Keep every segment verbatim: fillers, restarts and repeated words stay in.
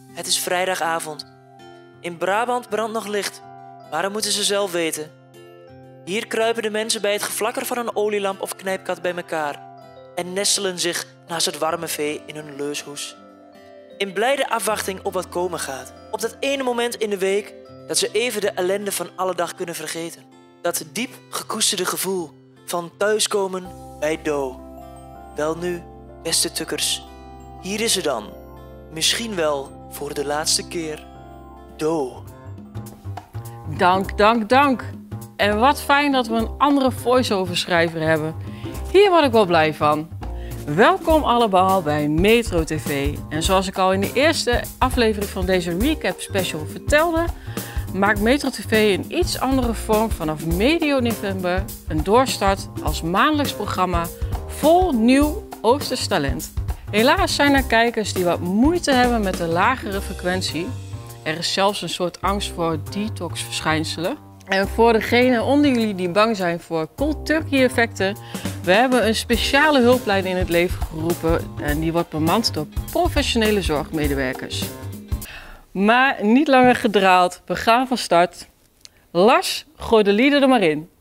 Het is vrijdagavond. In Brabant brandt nog licht, maar dat moeten ze zelf weten. Hier kruipen de mensen bij het geflakker van een olielamp of knijpkat bij elkaar en nestelen zich naast het warme vee in hun leushoes. In blijde afwachting op wat komen gaat. Op dat ene moment in de week dat ze even de ellende van alle dag kunnen vergeten. Dat diep gekoesterde gevoel van thuiskomen bij Do. Welnu, beste tukkers, hier is ze dan. Misschien wel voor de laatste keer. Do. Dank, dank, dank. En wat fijn dat we een andere voice-over schrijver hebben. Hier word ik wel blij van. Welkom allemaal bij Metro T V. En zoals ik al in de eerste aflevering van deze recap special vertelde, maakt Metro T V een iets andere vorm vanaf medio november een doorstart als maandelijks programma vol nieuw Oosters talent. Helaas zijn er kijkers die wat moeite hebben met de lagere frequentie. Er is zelfs een soort angst voor detox-verschijnselen. En voor degenen onder jullie die bang zijn voor cold turkey effecten, we hebben een speciale hulplijn in het leven geroepen en die wordt bemand door professionele zorgmedewerkers. Maar niet langer gedraald, we gaan van start. Lars, gooi de lieden er maar in.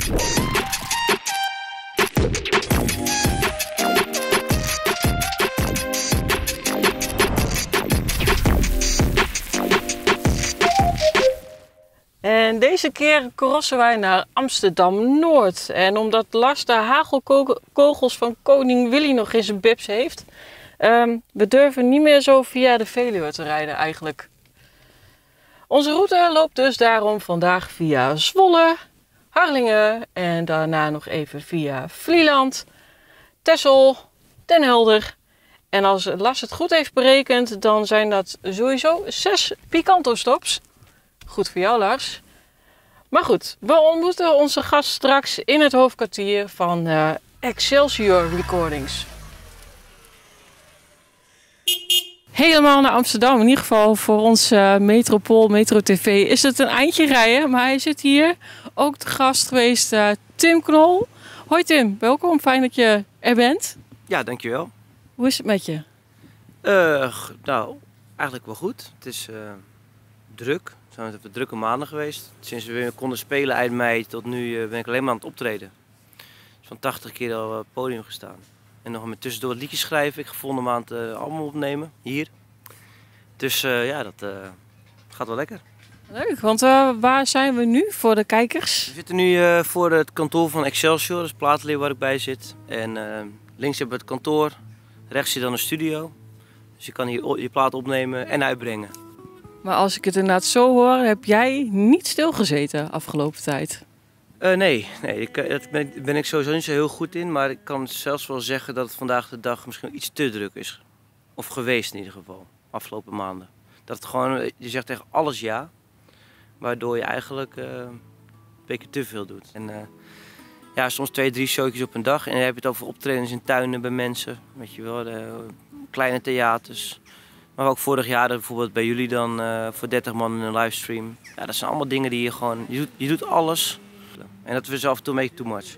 En deze keer crossen wij naar Amsterdam-Noord. En omdat Lars de hagelkogels van koning Willy nog in zijn bibs heeft, um, we durven niet meer zo via de Veluwe te rijden eigenlijk. Onze route loopt dus daarom vandaag via Zwolle, Harlingen en daarna nog even via Vlieland, Texel, Den Helder. En als Lars het goed heeft berekend, dan zijn dat sowieso zes Picanto-stops. Goed voor jou, Lars. Maar goed, we ontmoeten onze gast straks in het hoofdkwartier van uh, Excelsior Recordings. Helemaal naar Amsterdam, in ieder geval voor ons uh, metropool, Metro T V, is het een eindje rijden. Maar hij zit hier, ook de gast geweest, uh, Tim Knol. Hoi Tim, welkom, fijn dat je er bent. Ja, dankjewel. Hoe is het met je? Uh, nou, eigenlijk wel goed. Het is uh, druk. We zijn even drukke maanden geweest. Sinds we weer konden spelen eind mei tot nu uh, ben ik alleen maar aan het optreden. Dus van tachtig keer al op het podium gestaan. En nog met tussendoor liedjes schrijven. Ik gevonden maand uh, allemaal opnemen, hier. Dus uh, ja, dat uh, gaat wel lekker. Leuk, want uh, waar zijn we nu voor de kijkers? We zitten nu uh, voor het kantoor van Excelsior, dat is platenleer waar ik bij zit. En uh, links hebben we het kantoor, rechts zit dan een studio. Dus je kan hier je plaat opnemen en uitbrengen. Maar als ik het inderdaad zo hoor, heb jij niet stilgezeten afgelopen tijd? Uh, nee, nee ik, daar ben, ben ik sowieso niet zo heel goed in. Maar ik kan zelfs wel zeggen dat het vandaag de dag misschien iets te druk is. Of geweest in ieder geval, afgelopen maanden. Dat het gewoon, je zegt tegen alles ja. Waardoor je eigenlijk uh, een beetje te veel doet. En, uh, ja, soms twee, drie showtjes op een dag. En dan heb je het over optredens in tuinen bij mensen. Weet je wel, de, kleine theaters. Maar ook vorig jaar bijvoorbeeld bij jullie dan uh, voor dertig man in een livestream. Ja, dat zijn allemaal dingen die je gewoon... Je doet, je doet alles. En dat is af en toe een beetje too much.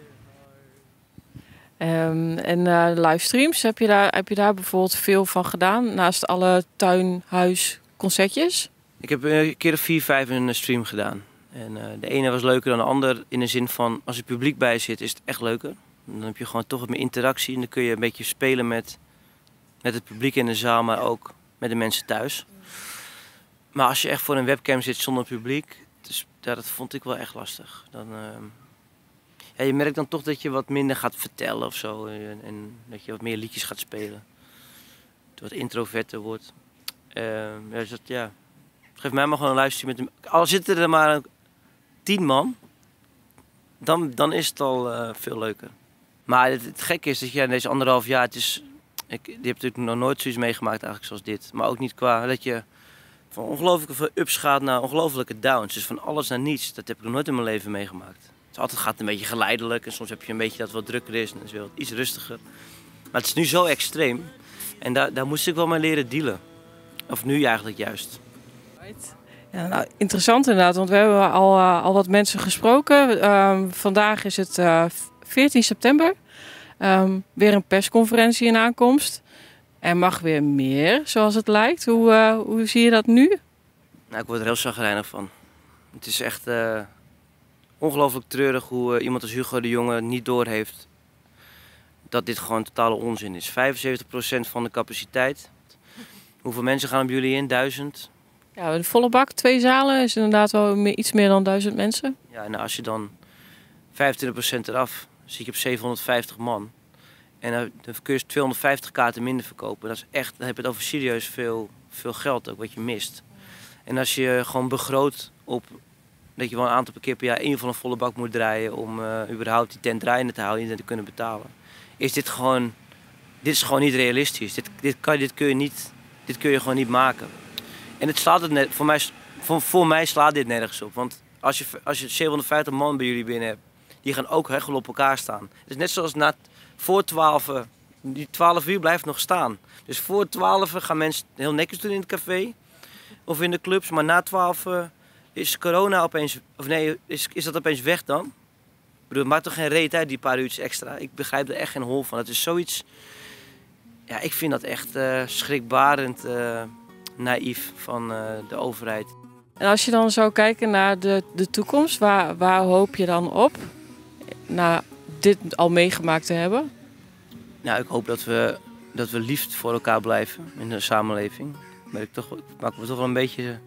Um, en uh, livestreams, heb je, daar, heb je daar bijvoorbeeld veel van gedaan? Naast alle tuinhuisconcertjes? Ik heb een keer of vier, vijf een stream gedaan. En uh, de ene was leuker dan de ander. In de zin van, als er publiek bij zit, is het echt leuker. Dan heb je gewoon toch wat meer interactie. En dan kun je een beetje spelen met, met het publiek in de zaal, maar ook met de mensen thuis. Maar als je echt voor een webcam zit zonder publiek, dus, ja, dat vond ik wel echt lastig. Dan, uh, ja, je merkt dan toch dat je wat minder gaat vertellen of zo. En, en dat je wat meer liedjes gaat spelen. Dat het wat introverter wordt. Uh, ja, dus dat, ja. Geef mij maar gewoon een luisterje met hem. Al zitten er maar tien man, dan, dan is het al uh, veel leuker. Maar het, het gekke is dat je in deze anderhalf jaar, het is, ik, die heb natuurlijk nog nooit zoiets meegemaakt eigenlijk zoals dit. Maar ook niet qua dat je van ongelooflijke veel ups gaat naar ongelooflijke downs. Dus van alles naar niets. Dat heb ik nog nooit in mijn leven meegemaakt. Dus altijd gaat het een beetje geleidelijk en soms heb je een beetje dat het wat drukker is en dan is het wel iets rustiger. Maar het is nu zo extreem en daar, daar moest ik wel mee leren dealen. Of nu eigenlijk juist. Ja, nou, interessant inderdaad, want we hebben al, uh, al wat mensen gesproken. Um, vandaag is het uh, veertien september. Um, weer een persconferentie in aankomst. Er mag weer meer, zoals het lijkt. Hoe, uh, hoe zie je dat nu? Nou, ik word er heel chagrijnig van. Het is echt uh, ongelooflijk treurig hoe uh, iemand als Hugo de Jonge niet doorheeft dat dit gewoon totale onzin is. vijfenzeventig procent van de capaciteit. Hoeveel mensen gaan op jullie in? Duizend? Ja, de volle bak, twee zalen, is inderdaad wel meer, iets meer dan duizend mensen. Ja, en als je dan vijfentwintig procent eraf, zit je op zevenhonderdvijftig man. En dan kun je tweehonderdvijftig kaarten minder verkopen. Dat is echt, dan heb je het over serieus veel, veel geld ook wat je mist. En als je gewoon begroot op dat je wel een aantal keer per jaar in ieder geval een volle bak moet draaien om uh, überhaupt die tent draaiende te houden en te kunnen betalen, is dit gewoon, dit is gewoon niet realistisch. Dit, dit, kan, dit, kun je niet, dit kun je gewoon niet maken. En het slaat het net, voor, mij, voor, voor mij slaat dit nergens op. Want als je, als je zevenhonderdvijftig man bij jullie binnen hebt, die gaan ook echt wel op elkaar staan. Het is net zoals na, voor twaalf, die twaalf uur blijft nog staan. Dus voor twaalf gaan mensen heel netjes doen in het café of in de clubs, maar na twaalf is corona opeens, of nee, is, is dat opeens weg dan? Ik bedoel, het maakt toch geen reet uit, die paar uurtjes extra. Ik begrijp er echt geen hol van. Het is zoiets, ja, ik vind dat echt uh, schrikbarend uh, naïef van uh, de overheid. En als je dan zou kijken naar de, de toekomst, waar, waar hoop je dan op? Na dit al meegemaakt te hebben? Nou, ik hoop dat we, dat we lief voor elkaar blijven in de samenleving. Maar ik, toch, ik maak me toch wel een beetje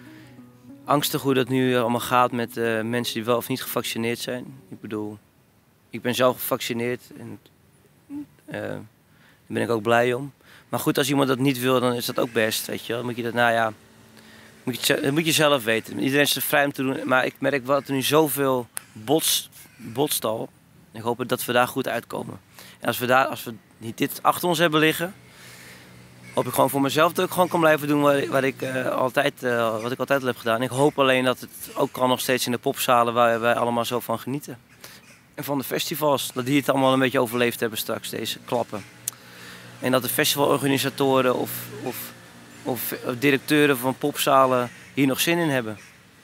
angstig hoe dat nu allemaal gaat met uh, mensen die wel of niet gevaccineerd zijn. Ik bedoel, ik ben zelf gevaccineerd en uh, daar ben ik ook blij om. Maar goed, als iemand dat niet wil, dan is dat ook best, weet je wel. Dan moet je dat, nou ja, moet je, dat moet je zelf weten. Iedereen is er vrij om te doen, maar ik merk wel dat er nu zoveel bots, botst al. Ik hoop dat we daar goed uitkomen. En als we, daar, als we dit achter ons hebben liggen, hoop ik gewoon voor mezelf dat ik gewoon kan blijven doen wat, wat, ik, uh, altijd, uh, wat ik altijd al heb gedaan. Ik hoop alleen dat het ook kan nog steeds in de popzalen waar wij allemaal zo van genieten. En van de festivals, dat die het allemaal een beetje overleefd hebben straks, deze klappen. En dat de festivalorganisatoren of, of, of directeuren van popzalen hier nog zin in hebben.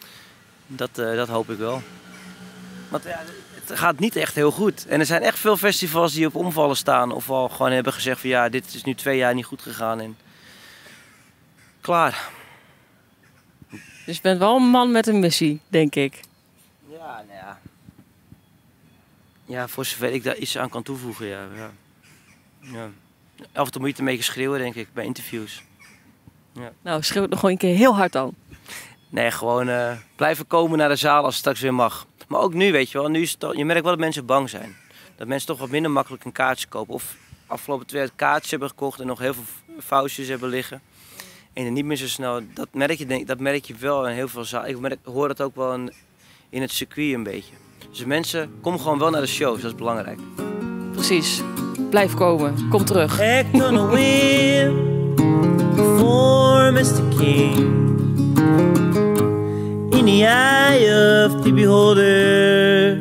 Dat, uh, dat hoop ik wel. Want ja, het gaat niet echt heel goed. En er zijn echt veel festivals die op omvallen staan. Of al gewoon hebben gezegd van ja, dit is nu twee jaar niet goed gegaan. En klaar. Dus je bent wel een man met een missie, denk ik. Ja, nou ja. Ja, voor zover ik daar iets aan kan toevoegen, ja. ja. ja. Af en toe moet je het een beetje schreeuwen, denk ik, bij interviews. Ja. Nou, schreeuw het nog gewoon een keer heel hard dan. Nee, gewoon uh, blijven komen naar de zaal als het straks weer mag. Maar ook nu, weet je wel, nu is het toch, je merkt wel dat mensen bang zijn. Dat mensen toch wat minder makkelijk een kaartje kopen. Of afgelopen twee jaar kaartjes hebben gekocht en nog heel veel foutjes hebben liggen. En er niet meer zo snel, dat merk je, denk, dat merk je wel in heel veel zalen. Ik merk, hoor dat ook wel in, in het circuit een beetje. Dus mensen, kom gewoon wel naar de shows, dat is belangrijk. Precies. Blijf komen. Kom terug. Act on a whim for mister King. In the eye of the beholder,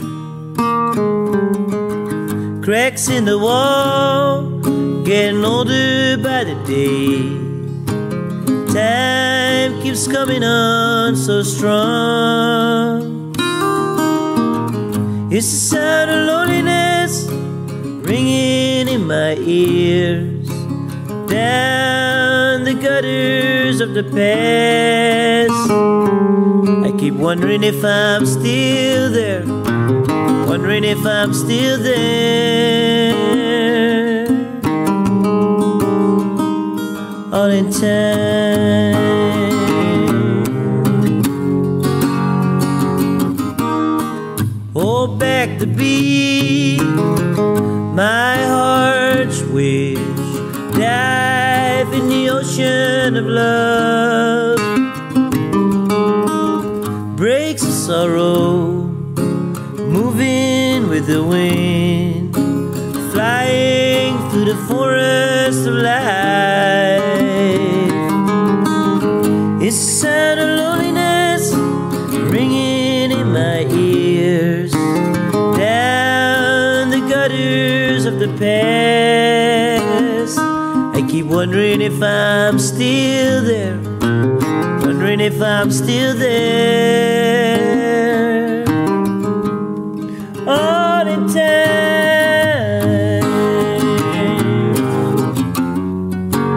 cracks in the wall, getting older by the day. Time keeps coming on so strong. It's the sound of loneliness ringing in my ears, down the gutters of the past. I keep wondering if I'm still there, wondering if I'm still there, all in time. Hold back the beat, my heart's wish, dive in the ocean of love. Breaks of sorrow, moving with the wind, flying through the forest of life. It's the sound of loneliness ringing in my ears, down the gutters of the past. I keep wondering if I'm still there, wondering if I'm still there, all in time.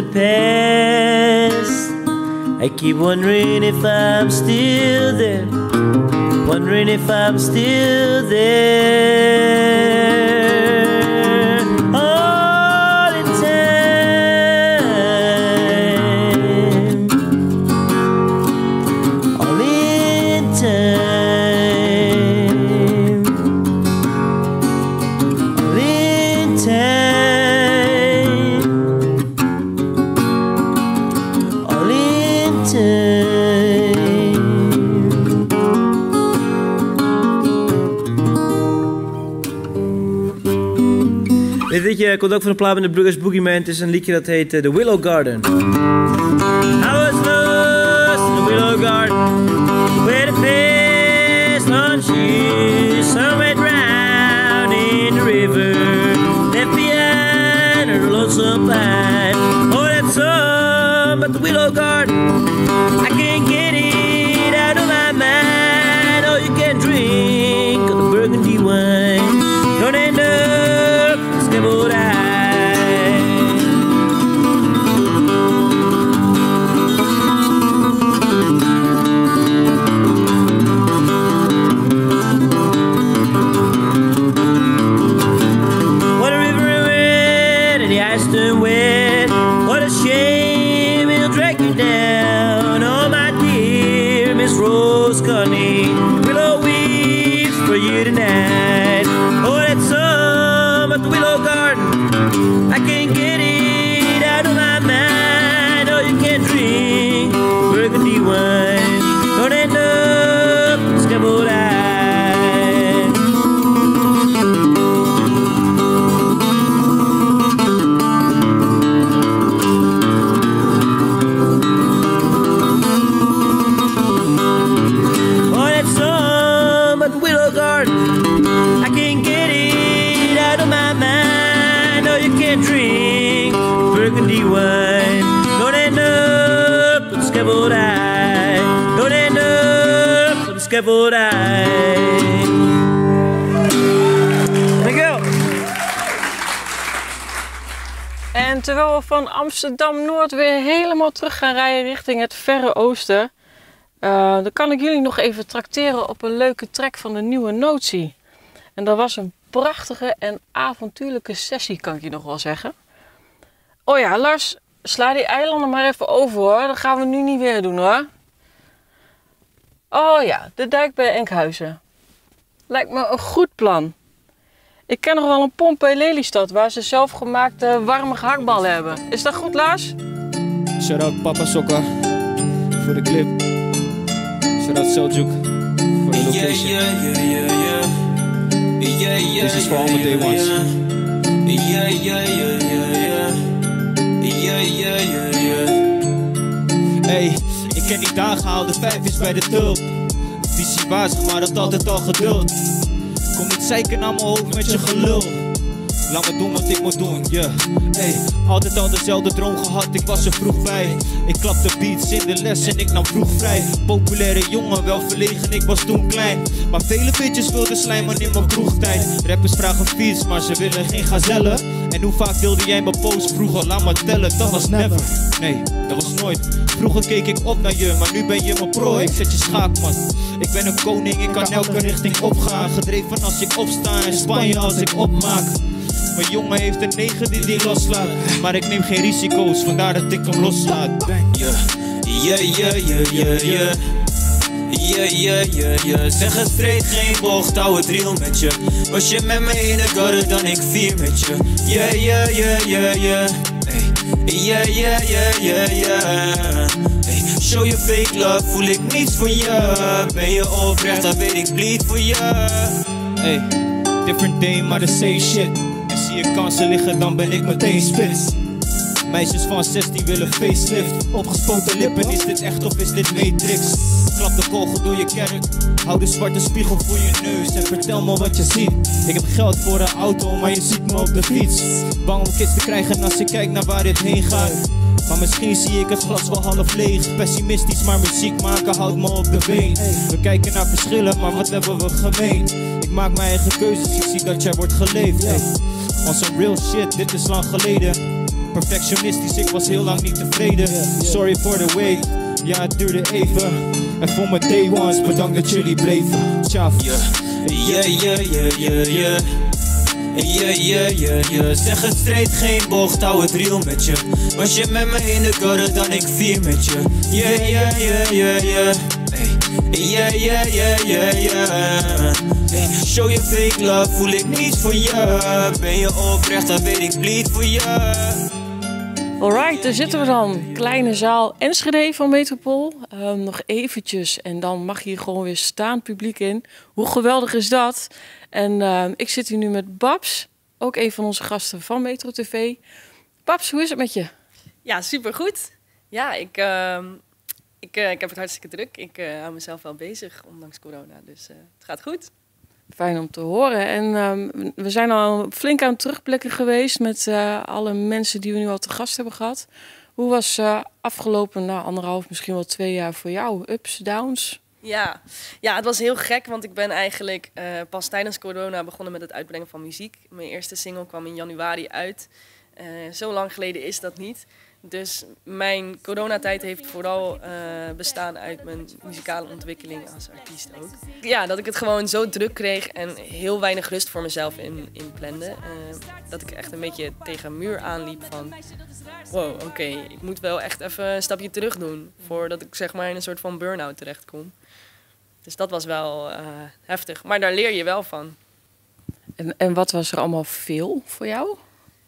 past. I keep wondering if I'm still there, wondering if I'm still there. All in time, all in time, all in time, all in time. Dit liedje komt ook van de plaat met de Bruggers Boogeyman. Het is een liedje dat heet uh, The Willow Garden. I was lost in the Willow Garden, where the face on shoes, somewhere drowned in the river, left behind her lonesome pine. Oh, that song about the Willow Garden, I can't get it out of my mind. Oh, you can drink of the burgundy wine, don't end up scribbled eye. What a river it went and the ice turned wet. What a shame it'll drag you down. Oh my dear Miss Rose Connie, willow weeps for you tonight. Oh, that song about the Willow Garden, I can't get it out of my mind. Oh, you can't drink burgundy wine, don't end up scribbled eye. Oh, that song about the Willow Garden, I can't get it out of my mind. Oh, you can't drink burgundy wine, don't end up with scribbled eye, don't end up with scribbled eye. Thank you. En terwijl we van Amsterdam-Noord weer helemaal terug gaan rijden richting het verre oosten, uh, dan kan ik jullie nog even trakteren op een leuke track van de nieuwe Notie. En dat was een prachtige en avontuurlijke sessie, kan ik je nog wel zeggen. Oh ja, Lars, sla die eilanden maar even over hoor. Dat gaan we nu niet weer doen hoor. Oh ja, de dijk bij Enkhuizen. Lijkt me een goed plan. Ik ken nog wel een pomp bij Lelystad waar ze zelfgemaakte warme gehaktballen hebben. Is dat goed, Lars? Shout out Papa Sokka voor de clip. Shout out Seljuk voor de location. Yeah, yeah, yeah, yeah. Yeah, yeah, This is for all my day ones. Yeah, yeah, yeah, yeah, yeah. Yeah, yeah, yeah, yeah. Hey, ik ken die dagen, haal de vijf is bij de tulp. Visie wazig, maar dat altijd al geduld. Kom niet zeiken naar mijn hoofd met je gelul. Laat me doen wat ik moet doen, yeah. Hey, altijd al dezelfde droom gehad, ik was er vroeg bij. Ik klapte beats in de les en ik nam vroeg vrij. Populaire jongen, wel verlegen, ik was toen klein. Maar vele bitches wilden slijmen in mijn kroegtijd. Rappers vragen fiets, maar ze willen geen gazellen. En hoe vaak wilde jij me post vroeger, laat maar tellen, dat was never. Nee, dat was nooit. Vroeger keek ik op naar je, maar nu ben je mijn prooi. Ik zet je schaakman. Ik ben een koning, ik kan elke richting opgaan. Gedreven als ik opsta en Spanje als ik opmaak. Mijn jongen heeft een negen die die loslaat. Maar ik neem geen risico's, vandaar dat ik hem loslaat. Yeah, yeah, yeah, yeah, yeah, yeah. Yeah, yeah, yeah, yeah. Zeg het straight, geen bocht, hou het real met je. Was je met me in de garden, dan ik vier met je. Yeah, yeah, yeah, yeah, yeah. Hey. Yeah, yeah, yeah, yeah, yeah. Hey. Show je fake love, voel ik niets voor je. Ben je oprecht, dan weet ik bleed voor je. Hey, different day, maar the same shit. En zie je kansen liggen, dan ben ik meteen spits. Meisjes van zestien willen facelift. Opgespoten lippen, is dit echt of is dit Matrix? Klap de kogel door je kerk. Hou de zwarte spiegel voor je neus en vertel me wat je ziet. Ik heb geld voor een auto, maar je ziet me op de fiets. Bang om kids te krijgen als ik kijk naar waar dit heen gaat. Maar misschien zie ik het glas wel half leeg. Pessimistisch, maar muziek maken houdt me op de been. We kijken naar verschillen, maar wat hebben we gemeen? Ik maak mijn eigen keuzes, ik zie dat jij wordt geleefd. Hey. Want zo'n real shit, dit is lang geleden. Perfectionistisch, ik was heel lang niet tevreden. Sorry for the wait, ja het duurde even. En voor mijn day ones, bedankt dat jullie bleven. Tjaf. Yeah, yeah, yeah, yeah, yeah, yeah. Yeah, yeah, yeah, yeah. Zeg het straight, geen bocht, hou het real met je. Was je met me in de garden, dan ik vier met je. Yeah, yeah, yeah, yeah, yeah. Hey. Yeah, yeah, yeah, yeah, yeah. Hey. Show je fake love, voel ik niets voor je. Ben je oprecht, dan weet ik bleed voor je. Alright, daar zitten we dan. Kleine zaal Enschede van Metropool. Um, nog eventjes en dan mag hier gewoon weer staan publiek in. Hoe geweldig is dat? En uh, ik zit hier nu met Babs, ook een van onze gasten van Metro T V. Babs, hoe is het met je? Ja, supergoed. Ja, ik, uh, ik, uh, ik heb het hartstikke druk. Ik uh, hou mezelf wel bezig, ondanks corona. Dus uh, het gaat goed. Fijn om te horen. En um, we zijn al flink aan het terugblikken geweest met uh, alle mensen die we nu al te gast hebben gehad. Hoe was uh, afgelopen nou, anderhalf, misschien wel twee jaar voor jou? Ups, downs? Ja. ja, het was heel gek, want ik ben eigenlijk uh, pas tijdens corona begonnen met het uitbrengen van muziek. Mijn eerste single kwam in januari uit. Uh, zo lang geleden is dat niet. Dus mijn coronatijd heeft vooral uh, bestaan uit mijn muzikale ontwikkeling als artiest ook. Ja, dat ik het gewoon zo druk kreeg en heel weinig rust voor mezelf in, in plande. Uh, dat ik echt een beetje tegen een muur aanliep van... Wow, oké, okay, ik moet wel echt even een stapje terug doen voordat ik zeg maar in een soort van burn-out terechtkom. Dus dat was wel uh, heftig, maar daar leer je wel van. En, en wat was er allemaal veel voor jou?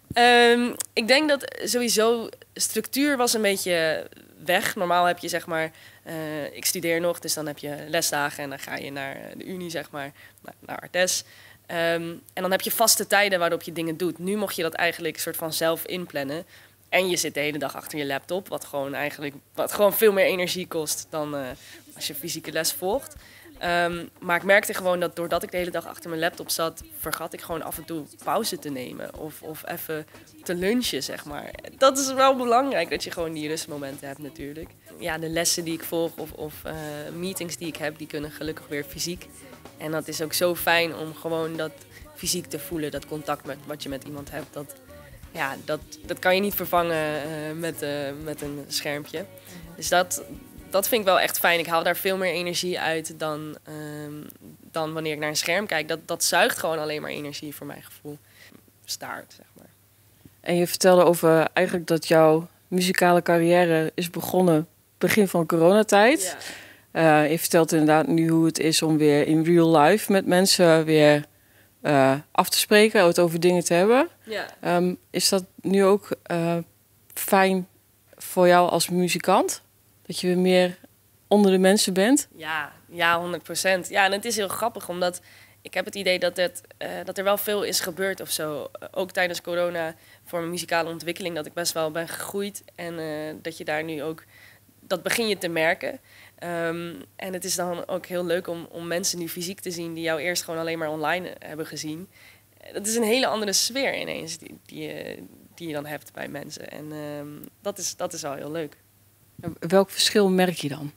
Um, ik denk dat sowieso structuur was een beetje weg. Normaal heb je zeg maar, uh, ik studeer nog, dus dan heb je lesdagen en dan ga je naar de Unie, zeg maar, naar Artes. Um, en dan heb je vaste tijden waarop je dingen doet. Nu mocht je dat eigenlijk soort van zelf inplannen. En je zit de hele dag achter je laptop, wat gewoon eigenlijk wat gewoon veel meer energie kost dan uh, als je fysieke les volgt. Um, maar ik merkte gewoon dat doordat ik de hele dag achter mijn laptop zat, vergat ik gewoon af en toe pauze te nemen of, of even te lunchen, zeg maar. Dat is wel belangrijk, dat je gewoon die rustmomenten hebt natuurlijk. Ja, de lessen die ik volg of, of uh, meetings die ik heb, die kunnen gelukkig weer fysiek. En dat is ook zo fijn om gewoon dat fysiek te voelen, dat contact met wat je met iemand hebt. Dat, ja, dat, dat kan je niet vervangen uh, met, uh, met een schermpje. Dus dat... Dat vind ik wel echt fijn. Ik haal daar veel meer energie uit dan, um, dan wanneer ik naar een scherm kijk. Dat, dat zuigt gewoon alleen maar energie voor mijn gevoel. Staart, zeg maar. En je vertelde over eigenlijk dat jouw muzikale carrière is begonnen begin van coronatijd. Ja. Uh, je vertelt inderdaad nu hoe het is om weer in real life met mensen weer uh, af te spreken, het over dingen te hebben. Ja. Um, is dat nu ook uh, fijn voor jou als muzikant? Dat je weer meer onder de mensen bent? Ja, ja, honderd procent. Ja, en het is heel grappig, omdat ik heb het idee dat, het, uh, dat er wel veel is gebeurd of zo. Ook tijdens corona voor mijn muzikale ontwikkeling, dat ik best wel ben gegroeid. En uh, dat je daar nu ook, dat begin je te merken. Um, en het is dan ook heel leuk om, om mensen nu fysiek te zien die jou eerst gewoon alleen maar online hebben gezien. Dat is een hele andere sfeer ineens die, die, die je dan hebt bij mensen. En um, dat is, dat is al heel leuk. Welk verschil merk je dan?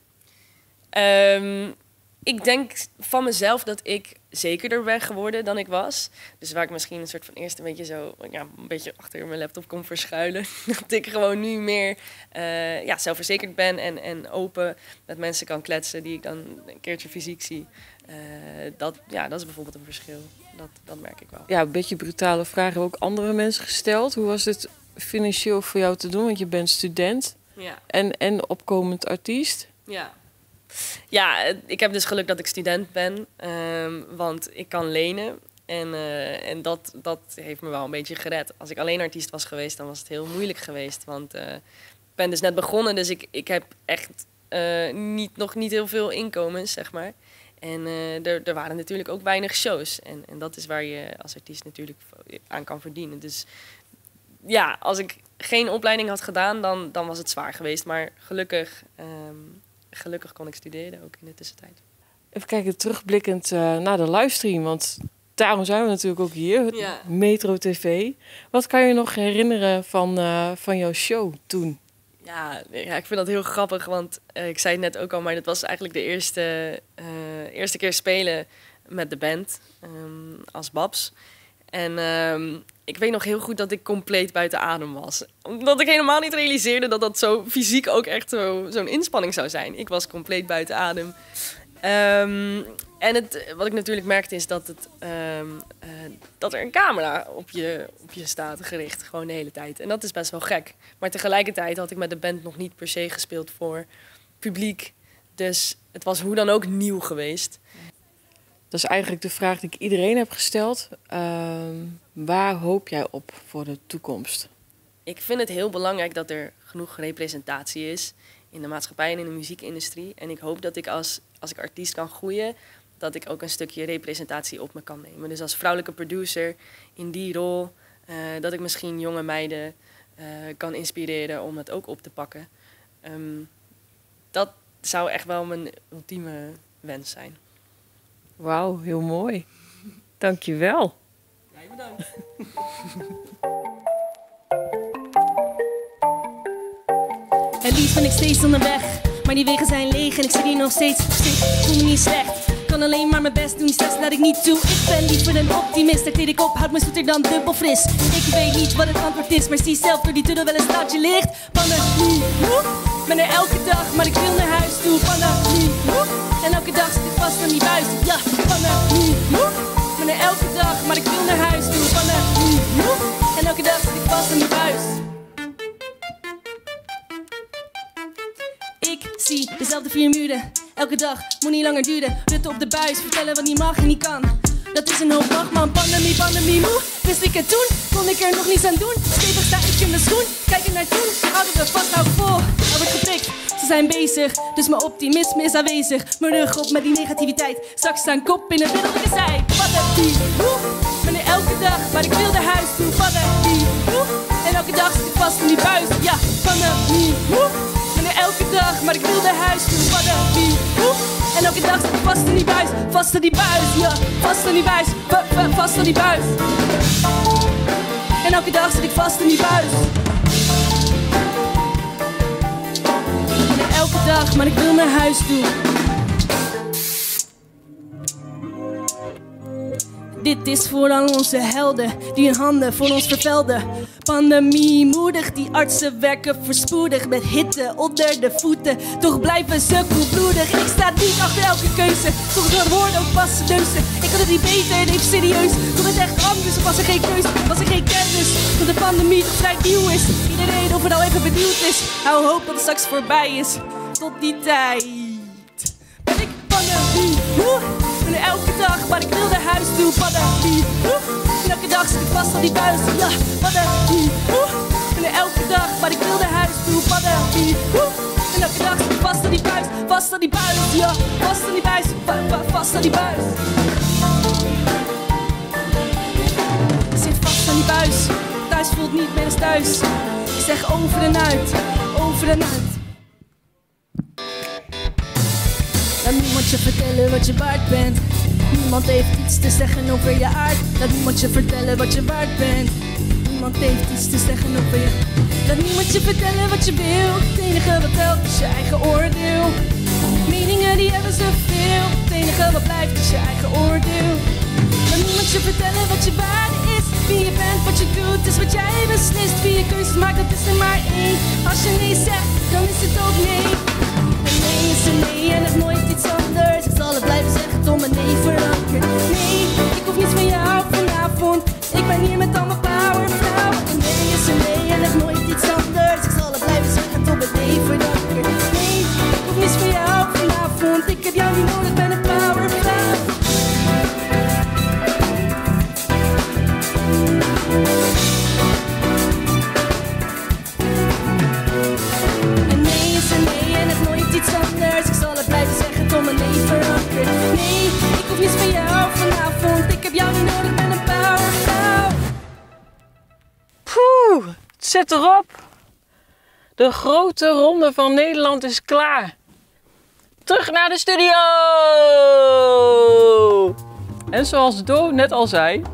Um, ik denk van mezelf dat ik zekerder ben geworden dan ik was. Dus waar ik misschien een soort van eerst een beetje zo, ja, een beetje achter mijn laptop kon verschuilen. Dat ik gewoon nu meer uh, ja, zelfverzekerd ben en, en open met mensen kan kletsen die ik dan een keertje fysiek zie. Uh, dat, ja, dat is bijvoorbeeld een verschil. Dat, dat merk ik wel. Ja, een beetje brutale vragen hebben ook andere mensen gesteld. Hoe was dit financieel voor jou te doen? Want je bent student. Ja. En, en opkomend artiest. Ja. ja, ik heb dus geluk dat ik student ben, um, want ik kan lenen. En, uh, en dat, dat heeft me wel een beetje gered. Als ik alleen artiest was geweest, dan was het heel moeilijk geweest. Want uh, ik ben dus net begonnen, dus ik, ik heb echt uh, niet, nog niet heel veel inkomens, zeg maar. En uh, er, er waren natuurlijk ook weinig shows. En, en dat is waar je als artiest natuurlijk aan kan verdienen. Dus ja, als ik geen opleiding had gedaan, dan, dan was het zwaar geweest. Maar gelukkig, um, gelukkig kon ik studeren ook in de tussentijd. Even kijken, terugblikkend uh, naar de livestream. Want daarom zijn we natuurlijk ook hier, ja. Metro T V. Wat kan je nog herinneren van, uh, van jouw show toen? Ja, ja, ik vind dat heel grappig, want uh, ik zei het net ook al, maar dat was eigenlijk de eerste, uh, eerste keer spelen met de band um, als Babs. En uh, ik weet nog heel goed dat ik compleet buiten adem was. Omdat ik helemaal niet realiseerde dat dat zo fysiek ook echt zo, zo'n inspanning zou zijn. Ik was compleet buiten adem. Um, en het, wat ik natuurlijk merkte is dat, het, um, uh, dat er een camera op je, op je staat gericht. Gewoon de hele tijd. En dat is best wel gek. Maar tegelijkertijd had ik met de band nog niet per se gespeeld voor publiek. Dus het was hoe dan ook nieuw geweest. Dat is eigenlijk de vraag die ik iedereen heb gesteld. Uh, waar hoop jij op voor de toekomst? Ik vind het heel belangrijk dat er genoeg representatie is in de maatschappij en in de muziekindustrie. En ik hoop dat ik als, als ik artiest kan groeien, dat ik ook een stukje representatie op me kan nemen. Dus als vrouwelijke producer in die rol, uh, dat ik misschien jonge meiden uh, kan inspireren om het ook op te pakken. Um, dat zou echt wel mijn ultieme wens zijn. Wauw, heel mooi. Dank je wel. Jij bedankt. Het liefst ben ik steeds onderweg, maar die wegen zijn leeg en ik zit hier nog steeds. Ik voel me niet slecht, kan alleen maar mijn best doen, stress laat ik niet toe. Ik ben liever een optimist, daar kleed ik op, houd mijn zoeter dan dubbel fris. Ik weet niet wat het antwoord is, maar zie zelf door die tunnel wel een straatje licht. Pandemie, ben er elke dag, maar ik wil naar huis toe. Pandemie, en elke dag zit ik vast aan die buis. Ja, pandemie, ben er elke dag, maar ik wil naar huis toe. Pandemie, en elke dag zit ik vast aan die buis. Ik zie dezelfde vier muren, elke dag, moet niet langer duren. Rutte op de buis, vertellen wat niet mag en niet kan. Dat is een hoop macht, man, pandemie, pandemie, moe. Wist ik het toen, kon ik er nog niets aan doen. Stevig sta ik in mijn schoen, kijken naar toen. Houden we vast, hou vol, er wordt geprikt. Ze zijn bezig, dus mijn optimisme is aanwezig. Mijn rug op met die negativiteit, straks staan kop in het middel van de zij. Pandemie, moe, ben er elke dag, maar ik wil naar huis toe. Pandemie, moe, en elke dag zit ik vast in die buis. Ja, pandemie, moe. Elke dag, maar ik wil naar huis toe. Pandemie, en elke dag zit ik vast in die buis. Vast in die buis, ja, vast in die buis. Va va vast in die buis. En elke dag zit ik vast in die buis. En elke dag, maar ik wil naar huis toe. Dit is voor al onze helden die hun handen voor ons vervelden. Pandemie moedig, die artsen werken verspoedig met hitte onder de voeten. Toch blijven ze koelbloedig. Ik sta niet achter elke keuze, toch door woorden ook passen neuzen. Ik had het niet beter en even serieus. Doe het echt anders of was er geen keus, was er geen kennis. Dat de pandemie toch vrij nieuw is. Iedereen overal even benieuwd is. Hou hoop dat het straks voorbij is. Tot die tijd ben ik pandemie. En elke dag, maar ik wil naar huis toe. Pandemie. En elke dag zit ik vast aan die buis. Ja, pandemie. En elke dag, maar ik wil naar huis toe. Pandemie. En elke dag zit ik vast aan die buis. Vast aan die buis. Ja, vast aan die buis. Va va vast aan die buis. Ik zit vast aan die buis. Thuis voelt niet meer als thuis. Ik zeg over en uit. Over en uit. Laat niemand je vertellen wat je waard bent. Niemand heeft iets te zeggen over je aard. Laat niemand je vertellen wat je waard bent. Niemand heeft iets te zeggen over je. Laat niemand je vertellen wat je wil. Het enige wat telt is je eigen oordeel. Meningen die hebben zoveel. Het enige wat blijft is je eigen oordeel. Laat niemand je vertellen wat je waarde is. Wie je bent, wat je doet, is wat jij beslist. Wie je keuzes maakt, dat is er maar één. Als je nee zegt, dan is het ook nee. En nee is een nee en het nooit iets anders. Ik zal het blijven zeggen tot mijn nee verankert. Nee, ik hoef niets van jou vanavond. Ik ben hier met al mijn power, vrouw. En nee is een nee en het nooit iets anders. Ik zal het blijven zeggen tot mijn nee verankert. Nee, ik hoef niets van jou vanavond. Ik heb jou niet nodig, ben een power, vrouw. En nee is een nee en het nooit iets anders. Ik zal het blijven zeggen tot mijn nee verankert. Nee, ik hoef niets van jou vanavond. Ik heb jou niet nodig, ben een powervrouw. Poeh, het zit erop. De grote ronde van Nederland is klaar. Terug naar de studio! En zoals Do net al zei,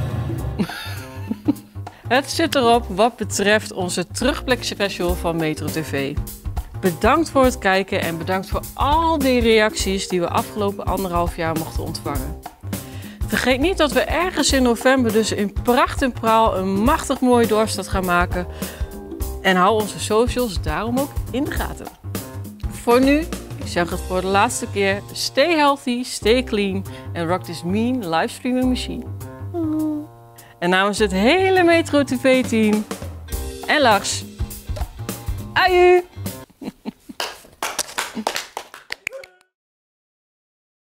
het zit erop wat betreft onze Terugblik special van Metro T V. Bedankt voor het kijken en bedankt voor al die reacties die we afgelopen anderhalf jaar mochten ontvangen. Vergeet niet dat we ergens in november dus in pracht en praal een machtig mooie dorpsstad gaan maken. En hou onze socials daarom ook in de gaten. Voor nu, ik zeg het voor de laatste keer, stay healthy, stay clean en rock this mean livestreaming machine. En namens het hele Metro T V team en Lars, aju!